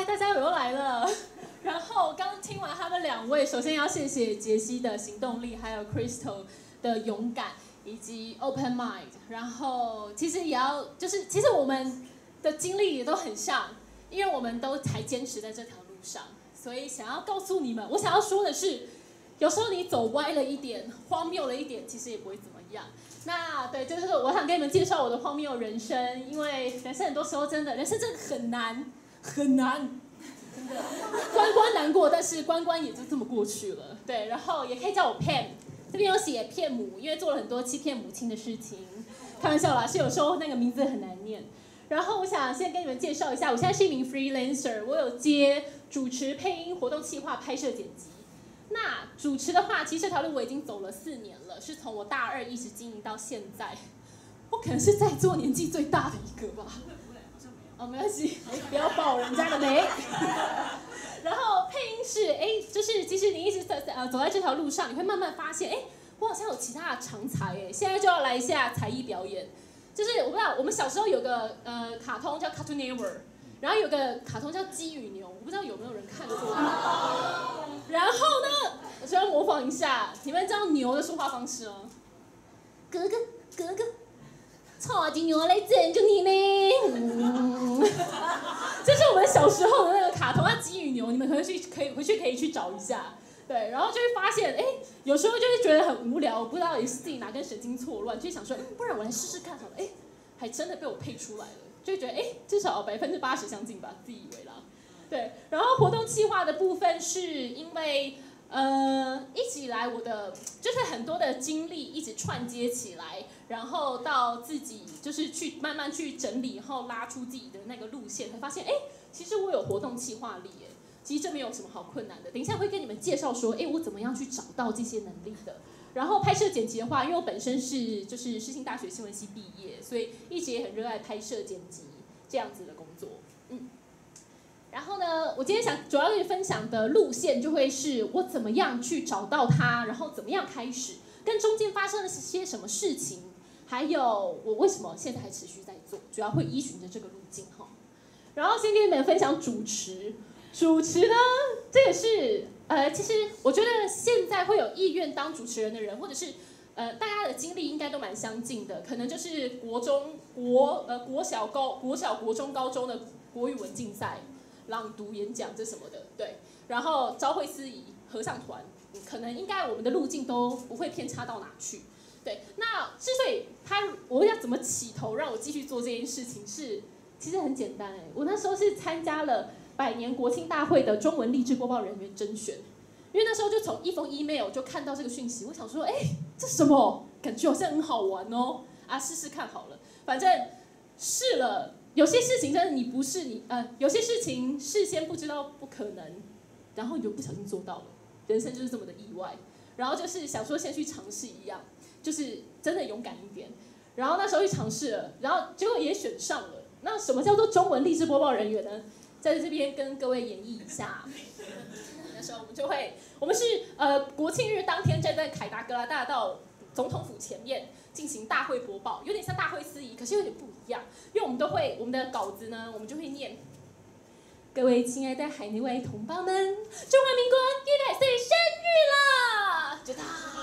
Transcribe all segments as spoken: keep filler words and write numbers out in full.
大家又来了。然后刚听完他们两位，首先要谢谢杰西的行动力，还有 Crystal 的勇敢以及 Open Mind。然后其实也要就是，其实我们的经历也都很像，因为我们都才坚持在这条路上，所以想要告诉你们，我想要说的是，有时候你走歪了一点，荒谬了一点，其实也不会怎么样。那对，就是我想跟你们介绍我的荒谬人生，因为人生很多时候真的，人生真的很难，很难。真的，关关难过，但是关关也就这么过去了。对，然后也可以叫我 Pam， 这边有写骗母，因为做了很多欺骗母亲的事情。开玩笑啦，是有时候那个名字很难念。然后我想先跟你们介绍一下，我现在是一名 freelancer， 我有接主持、配音、活动企划、拍摄、剪辑。那主持的话，其实这条路我已经走了四年了，是从我大二一直经营到现在。我可能是在座年纪最大的一个吧。哦，没关系，不要爆人家的雷。然后配音是，哎，就是其实你一直在呃走在这条路上，你会慢慢发现，哎，我好像有其他的长才哎。现在就要来一下才艺表演，就是我不知道，我们小时候有个呃卡通叫 Cartoon Network， 然后有个卡通叫鸡与牛，我不知道有没有人看过。然后呢，我就要模仿一下，你们知道牛的说话方式吗？哥哥，哥哥。超级牛来拯救你呢！嗯，这是我们小时候的那个卡通，叫《鸡与牛》，你们回去可以回去可以去找一下。对，然后就会发现，哎，有时候就会觉得很无聊，不知道也是自己哪根神经错乱，就想说，嗯，不然我来试试看好了。哎，还真的被我配出来了，就会觉得，哎，至少百分之八十相近吧，自以为啦。对，然后活动企划的部分是因为。呃，一直以来我的就是很多的经历一直串接起来，然后到自己就是去慢慢去整理，然后拉出自己的那个路线，才发现，哎，其实我有活动企划力，哎，其实这没有什么好困难的。等一下会跟你们介绍说，哎，我怎么样去找到这些能力的。然后拍摄剪辑的话，因为我本身是就是世新大学新闻系毕业，所以一直也很热爱拍摄剪辑这样子的工作，嗯。然后呢，我今天想主要跟你分享的路线就会是我怎么样去找到它，然后怎么样开始，跟中间发生了些什么事情，还有我为什么现在还持续在做，主要会依循着这个路径哈。然后先跟你们分享主持，主持呢，这也是呃，其实我觉得现在会有意愿当主持人的人，或者是呃大家的经历应该都蛮相近的，可能就是国中国呃国小高国小国中高中的国语文竞赛。朗读、演讲这什么的，对，然后朝会司仪、合唱团，可能应该我们的路径都不会偏差到哪去，对。那之所以他我要怎么起头让我继续做这件事情是，其实很简单哎，我那时候是参加了百年国庆大会的中文励志播报人员甄选，因为那时候就从一封 email 就看到这个讯息，我想说，哎，这什么？感觉好像很好玩哦，啊，试试看好了，反正试了。有些事情真的你不是你呃，有些事情事先不知道不可能，然后你就不小心做到了，人生就是这么的意外。然后就是想说先去尝试一样，就是真的勇敢一点。然后那时候去尝试了，然后结果也选上了。那什么叫做中文励志播报人员呢？在这边跟各位演绎一下。那时候我们就会，我们是呃国庆日当天站在凯达格兰大道总统府前面进行大会播报，有点像大会司仪，可是有点不一样，因为我们都会我们的稿子呢，我们就会念：各位亲爱的海内外同胞们，中华民国一百岁生日啦！就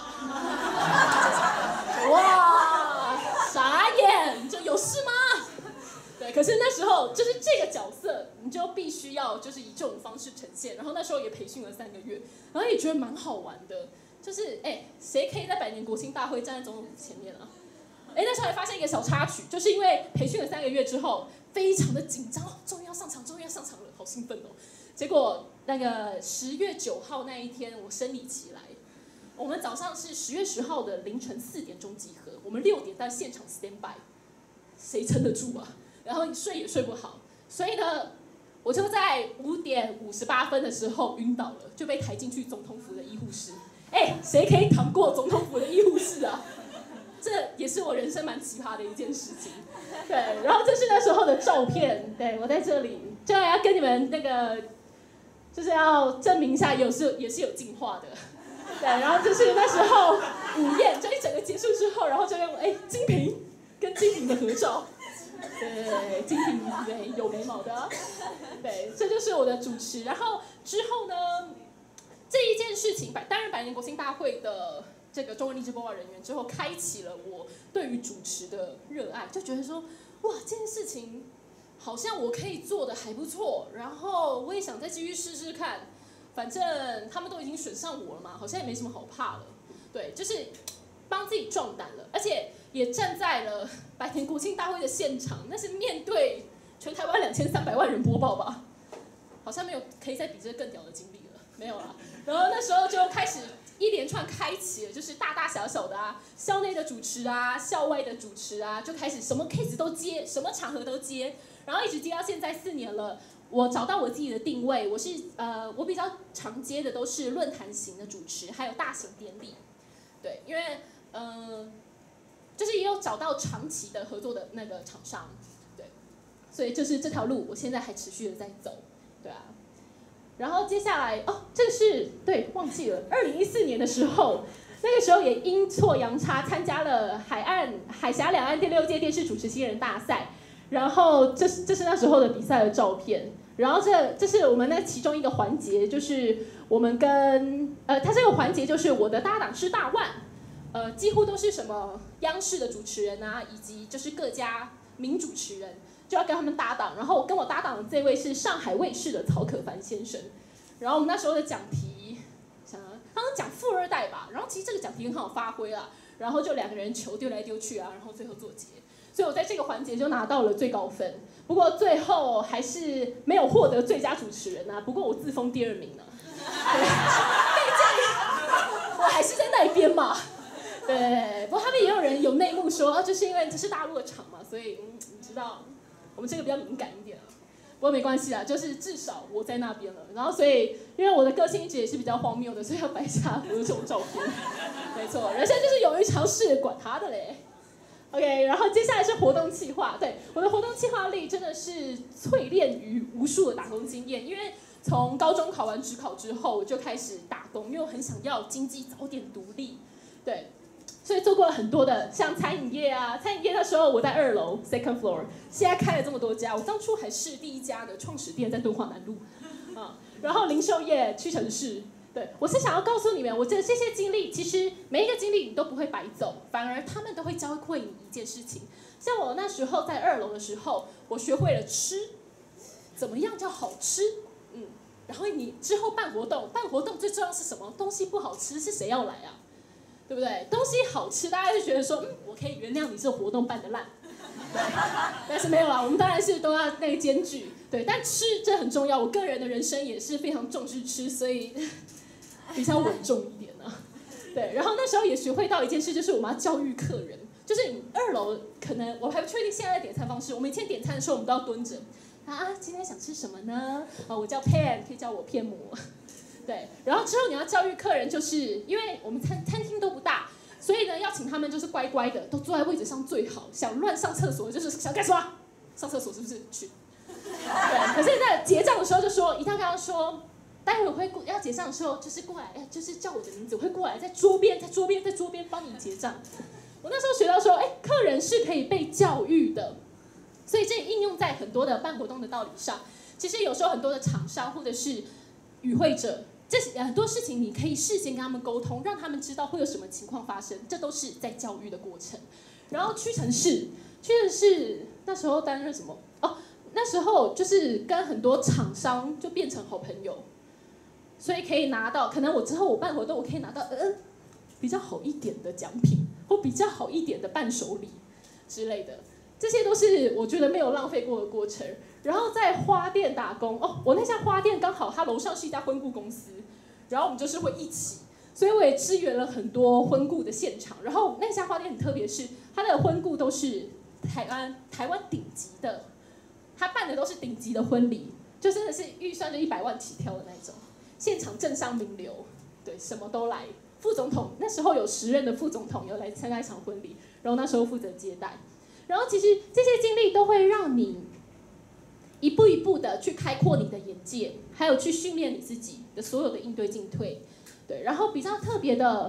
他，哇，傻眼，就有事吗？对，可是那时候就是这个角色，你就必须要就是以这种方式呈现，然后那时候也培训了三个月，然后也觉得蛮好玩的。就是哎，谁可以在百年国庆大会站在总统府前面啊？哎，那时候还发现一个小插曲，就是因为培训了三个月之后，非常的紧张，终于要上场，终于要上场了，好兴奋哦！结果那个十月九号那一天，我生理期来，我们早上是十月十号的凌晨四点钟集合，我们六点在现场 stand by， 谁撑得住啊？然后你睡也睡不好，所以呢，我就在五点五十八分的时候晕倒了，就被抬进去总统府的医护室。哎，谁可以扛过总统府的医护室啊？这也是我人生蛮奇葩的一件事情。对，然后这是那时候的照片，对我在这里，就要跟你们那个，就是要证明一下有是也是有进化的。对，然后就是那时候午宴，这一整个结束之后，然后就用哎金瓶跟金瓶的合照。 对，精品对有眉毛的，对，这就是我的主持。然后之后呢，这一件事情，担任百年国庆大会的这个中文励志播报人员之后，开启了我对于主持的热爱，就觉得说，哇，这件事情好像我可以做的还不错，然后我也想再继续试试看。反正他们都已经选上我了嘛，好像也没什么好怕的。对，就是帮自己壮胆了，而且也站在了百年国庆大会的现场，那是面对全台湾两千三百万人播报吧，好像没有可以再比这个更屌的经历了，没有啦。然后那时候就开始一连串开启了，就是大大小小的啊，校内的主持啊，校外的主持啊，就开始什么 case 都接，什么场合都接，然后一直接到现在四年了。我找到我自己的定位，我是呃，我比较常接的都是论坛型的主持，还有大型典礼，对，因为呃，就是也有找到长期的合作的那个厂商，对，所以就是这条路，我现在还持续的在走，对啊。然后接下来哦，这个是对忘记了，二零一四年的时候，那个时候也阴错阳差参加了海岸海峡两岸第六届电视主持新人大赛，然后这是这是那时候的比赛的照片。然后这这是我们那其中一个环节，就是我们跟呃，它这个环节就是我的搭档是大万，呃，几乎都是什么央视的主持人啊，以及就是各家名主持人，就要跟他们搭档。然后跟我搭档的这位是上海卫视的曹可凡先生。然后我们那时候的讲题，想刚刚讲富二代吧，然后其实这个讲题很好发挥啦，然后就两个人球丢来丢去啊，然后最后做结。所以我在这个环节就拿到了最高分，不过最后还是没有获得最佳主持人啊。不过我自封第二名呢，对，毕竟我还是在那一边嘛。对，不过他们也有人有内幕说，啊，就是因为这是大陆的场嘛，所以嗯，你知道我们这个比较敏感一点啊。不过没关系啦，就是至少我在那边了。然后所以因为我的个性一直也是比较荒谬的，所以要摆下我的这种照片。没错，人生就是勇于尝试，管他的嘞。OK， 然后接下来是活动企划。对，我的活动企划力真的是淬炼于无数的打工经验。因为从高中考完指考之后，我就开始打工，因为我很想要经济早点独立。对，所以做过了很多的，像餐饮业啊，餐饮业那时候我在二楼 second floor， 现在开了这么多家，我当初还是第一家的创始店在敦化南路，啊，然后零售业屈臣氏。对，我是想要告诉你们，我这这些经历，其实每一个经历你都不会白走，反而他们都会教会你一件事情。像我那时候在二楼的时候，我学会了吃，怎么样叫好吃，嗯，然后你之后办活动，办活动最重要是什么？东西不好吃是谁要来啊？对不对？东西好吃，大家就觉得说，嗯，我可以原谅你这活动办得烂，对，但是没有啦，我们当然是都要那个兼具，对，但吃这很重要，我个人的人生也是非常重视吃，所以比较稳重一点啊，对，然后那时候也学会到一件事，就是我们要教育客人，就是你二楼可能我还不确定现在的点餐方式，我们以前点餐的时候我们都要蹲着，啊，今天想吃什么呢？哦，我叫 Pen， 可以叫我片模，对，然后之后你要教育客人，就是因为我们餐餐厅都不大，所以呢要请他们就是乖乖的，都坐在位置上最好，想乱上厕所就是想干什么？上厕所是不是？去，对，可是在结账的时候就说，一定要跟他说。待会我会过要结账的时候，就是过来，就是叫我的名字，我会过来，在桌边，在桌边，在桌边帮你结账。我那时候学到说，哎，客人是可以被教育的，所以这也应用在很多的办活动的道理上。其实有时候很多的厂商或者是与会者，这很多事情你可以事先跟他们沟通，让他们知道会有什么情况发生，这都是在教育的过程。然后屈臣氏，屈臣氏那时候担任什么？哦，那时候就是跟很多厂商就变成好朋友。所以可以拿到，可能我之后我办活动，我可以拿到呃比较好一点的奖品，或比较好一点的伴手礼之类的，这些都是我觉得没有浪费过的过程。然后在花店打工，哦，我那家花店刚好它楼上是一家婚顾公司，然后我们就是会一起，所以我也支援了很多婚顾的现场。然后那家花店很特别，是它的婚顾都是台湾台湾顶级的，他办的都是顶级的婚礼，就真的是预算就一百万起跳的那种。现场政商名流，对，什么都来。副总统那时候有时任的副总统有来参加一场婚礼，然后那时候负责接待。然后其实这些经历都会让你一步一步的去开阔你的眼界，还有去训练你自己的所有的应对进退。对，然后比较特别的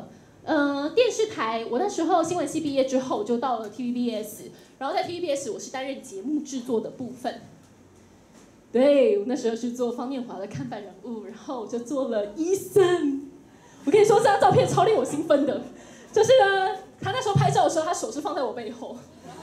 呃，电视台，我那时候新闻系毕业之后就到了 T V B S， 然后在 T V B S 我是担任节目制作的部分。对，我那时候是做方念华的看板人物，然后我就做了医生。我跟你说，这张照片超令我兴奋的，就是呢，他那时候拍照的时候，他手是放在我背后。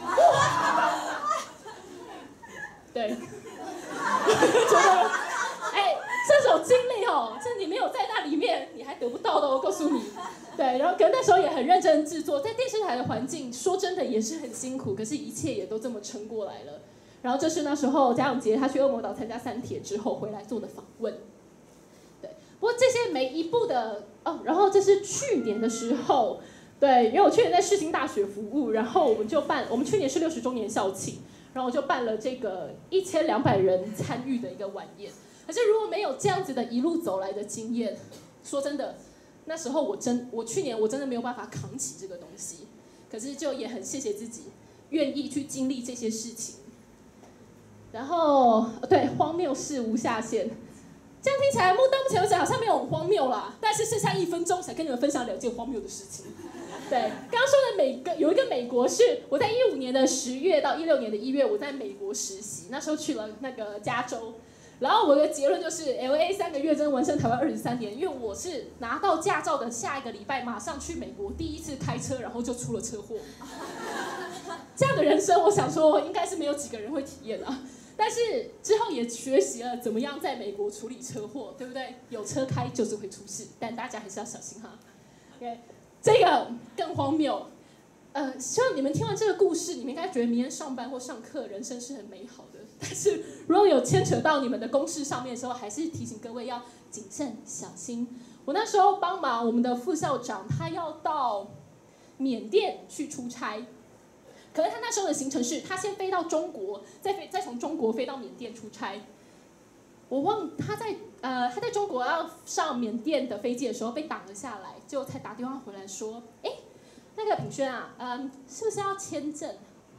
对，觉得，哎，这种经历哦，这你没有在那里面，你还得不到的，我告诉你。对，然后可那时候也很认真制作，在电视台的环境，说真的也是很辛苦，可是一切也都这么撑过来了。然后这是那时候贾永婕他去恶魔岛参加三铁之后回来做的访问。对，不过这些每一部的哦，然后这是去年的时候，对，因为我去年在世新大学服务，然后我们就办，我们去年是六十周年校庆，然后我就办了这个一千两百人参与的一个晚宴。可是如果没有这样子的一路走来的经验，说真的，那时候我真，我去年我真的没有办法扛起这个东西。可是就也很谢谢自己，愿意去经历这些事情。然后，对，荒谬事无下限。这样听起来，目到目前为止好像没有很荒谬啦。但是剩下一分钟，想跟你们分享两件荒谬的事情。对，刚刚说的美个有一个美国是，我在一五年的十月到一六年的一月，我在美国实习，那时候去了那个加州。然后我的结论就是 ，L A 三个月真纹身台湾二十三年，因为我是拿到驾照的下一个礼拜，马上去美国第一次开车，然后就出了车祸。这样的人生，我想说应该是没有几个人会体验啊。但是之后也学习了怎么样在美国处理车祸，对不对？有车开就是会出事，但大家还是要小心哈。OK， 这个更荒谬。呃，希望你们听完这个故事，你们应该觉得明天上班或上课，人生是很美好的。但是如果有牵扯到你们的公事上面的时候，还是提醒各位要谨慎小心。我那时候帮忙我们的副校长，他要到缅甸去出差。可是他那时候的行程是，他先飞到中国，再飞，再从中国飞到缅甸出差。我忘他在呃他在中国要上缅甸的飞机的时候被挡了下来，结果才打电话回来说，哎，那个品轩啊，嗯，是不是要签证？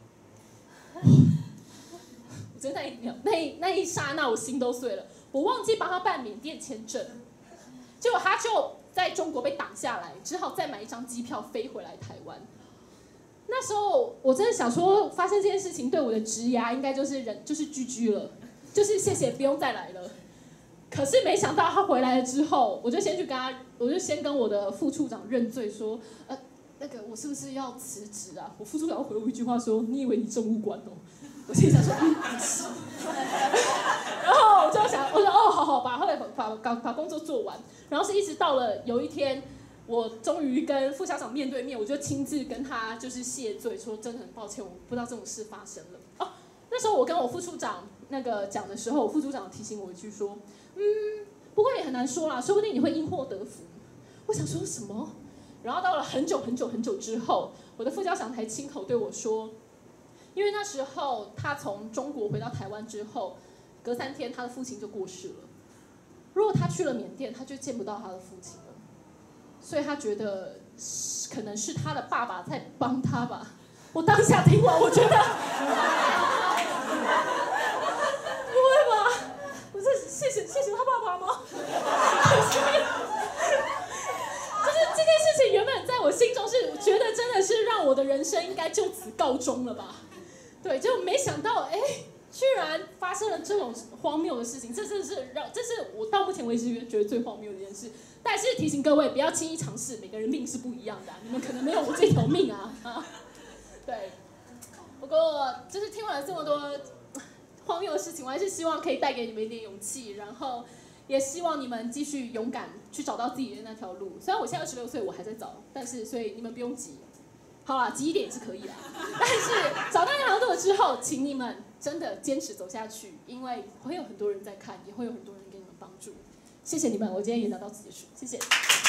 我真的那一秒，那那一刹那我心都碎了，我忘记帮他办缅甸签证，结果他就在中国被挡下来，只好再买一张机票飞回来台湾。那时候我真的想说，发生这件事情对我的职涯应该就是人就是居居了，就是谢谢不用再来了。可是没想到他回来了之后，我就先去跟他，我就先跟我的副处长认罪说，呃，那个我是不是要辞职啊？我副处长回我一句话说，你以为你政务官哦？我心里想说，嗯，不是。然后我就想，我说哦，好好吧，后来把把把工作做完，然后是一直到了有一天。我终于跟副校长面对面，我就亲自跟他就是谢罪，说真的很抱歉，我不知道这种事发生了。哦，那时候我跟我副处长那个讲的时候，我副处长提醒我一句说，嗯，不过也很难说啦，说不定你会因祸得福。我想说什么？然后到了很久很久很久之后，我的副校长才亲口对我说，因为那时候他从中国回到台湾之后，隔三天他的父亲就过世了。如果他去了缅甸，他就见不到他的父亲了。所以他觉得可能是他的爸爸在帮他吧。我当下听完，我觉得不会吧？我是谢谢谢谢他爸爸吗？就是这件事情原本在我心中是觉得真的是让我的人生应该就此告终了吧？对，就没想到哎，居然发生了这种荒谬的事情，这真的是让这是我到目前为止觉得最荒谬的一件事。但是提醒各位不要轻易尝试，每个人命是不一样的、啊，你们可能没有我这条命啊啊！对，不过就是听完了这么多荒谬的事情，我还是希望可以带给你们一点勇气，然后也希望你们继续勇敢去找到自己的那条路。虽然我现在二十六岁，我还在找，但是所以你们不用急，好啦，急一点也是可以啦。但是找到那条路之后，请你们真的坚持走下去，因为会有很多人在看，也会有很多人给你们帮助。谢谢你们，我今天演讲到此结束，谢谢。